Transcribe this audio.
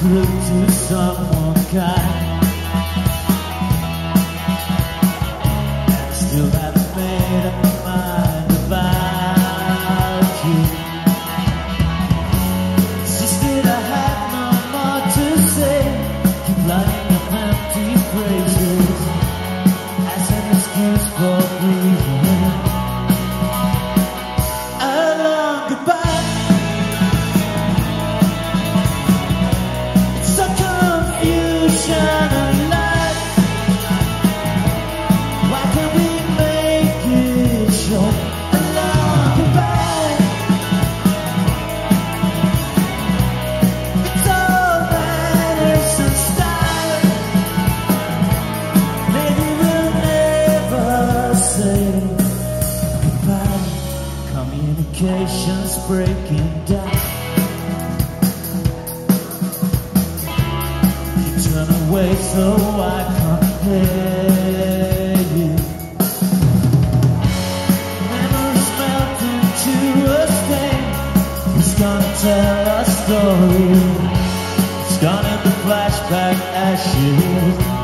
clue to someone kind. Still haven't made up my mind about you. Insisted I had no more to say. Keep lighting up empty phrases as an excuse for breathing. A long goodbye. It's a confusion of life. Why can't we make it short? A long goodbye. It's all manners and style. Maybe we'll never say goodbye. Communication's breaking down. You turn away so I can't hear you. Memories melt into a stain. Who's gonna tell a story? It's gone in the flashback ashes.